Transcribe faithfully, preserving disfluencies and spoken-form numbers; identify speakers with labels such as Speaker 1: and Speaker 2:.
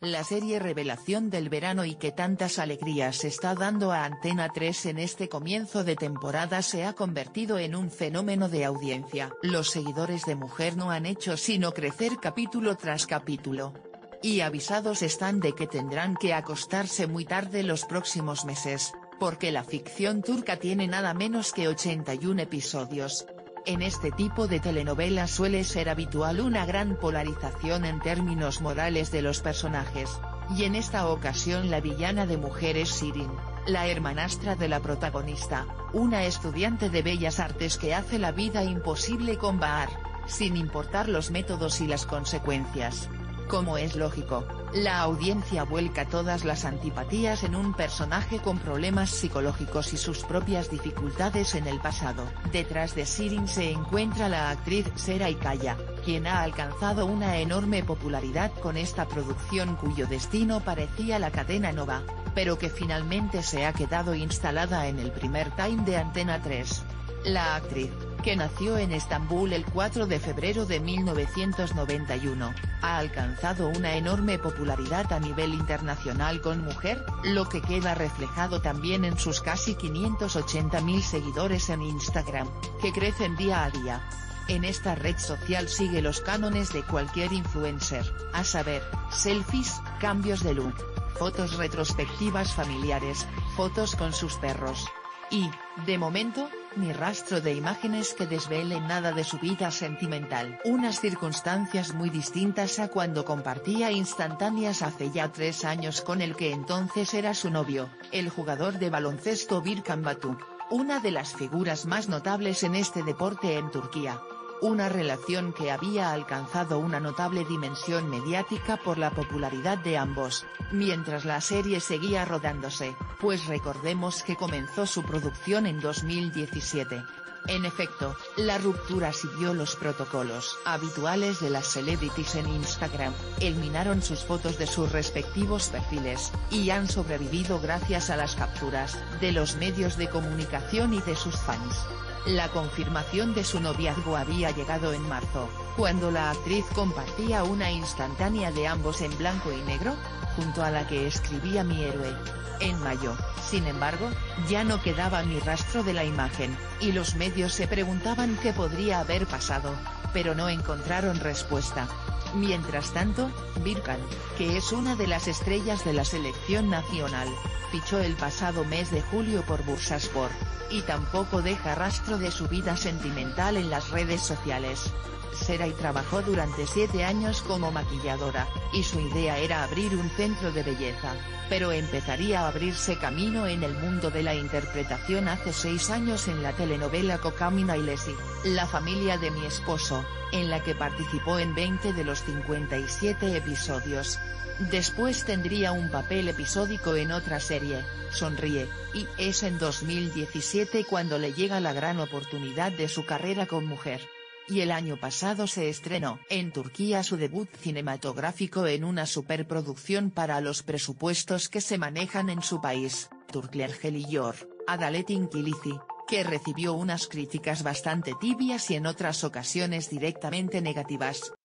Speaker 1: la serie revelación del verano y que tantas alegrías está dando a Antena tres en este comienzo de temporada se ha convertido en un fenómeno de audiencia. Los seguidores de Mujer no han hecho sino crecer capítulo tras capítulo. Y avisados están de que tendrán que acostarse muy tarde los próximos meses, porque la ficción turca tiene nada menos que ochenta y un episodios. En este tipo de telenovelas suele ser habitual una gran polarización en términos morales de los personajes, y en esta ocasión la villana de Mujer es Shirin, la hermanastra de la protagonista, una estudiante de Bellas Artes que hace la vida imposible con Bahar, sin importar los métodos y las consecuencias. Como es lógico, la audiencia vuelca todas las antipatías en un personaje con problemas psicológicos y sus propias dificultades en el pasado. Detrás de Shirin se encuentra la actriz Seray Kaya, quien ha alcanzado una enorme popularidad con esta producción cuyo destino parecía la cadena Nova, pero que finalmente se ha quedado instalada en el primer time de Antena tres. La actriz, que nació en Estambul el cuatro de febrero de mil novecientos noventa y uno, ha alcanzado una enorme popularidad a nivel internacional con Mujer, lo que queda reflejado también en sus casi quinientos ochenta mil seguidores en Instagram, que crecen día a día. En esta red social sigue los cánones de cualquier influencer, a saber, selfies, cambios de look, fotos retrospectivas familiares, fotos con sus perros. Y, de momento, ni rastro de imágenes que desvelen nada de su vida sentimental. Unas circunstancias muy distintas a cuando compartía instantáneas hace ya tres años con el que entonces era su novio, el jugador de baloncesto Birkan Batu, una de las figuras más notables en este deporte en Turquía. Una relación que había alcanzado una notable dimensión mediática por la popularidad de ambos, mientras la serie seguía rodándose, pues recordemos que comenzó su producción en dos mil diecisiete. En efecto, la ruptura siguió los protocolos habituales de las celebrities en Instagram, eliminaron sus fotos de sus respectivos perfiles, y han sobrevivido gracias a las capturas de los medios de comunicación y de sus fans. La confirmación de su noviazgo había llegado en marzo, cuando la actriz compartía una instantánea de ambos en blanco y negro, junto a la que escribía "Mi héroe". En mayo, sin embargo, ya no quedaba ni rastro de la imagen, y los medios se preguntaban qué podría haber pasado, pero no encontraron respuesta. Mientras tanto, Birkan, que es una de las estrellas de la selección nacional, fichó el pasado mes de julio por Bursaspor, y tampoco deja rastro de su vida sentimental en las redes sociales. Seray trabajó durante siete años como maquilladora, y su idea era abrir un centro de belleza, pero empezaría a abrirse camino en el mundo de la interpretación hace seis años en la telenovela Kocaman Ailesi, La familia de mi esposo, en la que participó en veinte de los cincuenta y siete episodios. Después tendría un papel episódico en otra serie, Sonríe, y es en dos mil diecisiete cuando le llega la gran oportunidad de su carrera con Mujer. Y el año pasado se estrenó en Turquía su debut cinematográfico en una superproducción para los presupuestos que se manejan en su país, Turkler Geliyor, Adaletin Kilici, que recibió unas críticas bastante tibias y en otras ocasiones directamente negativas.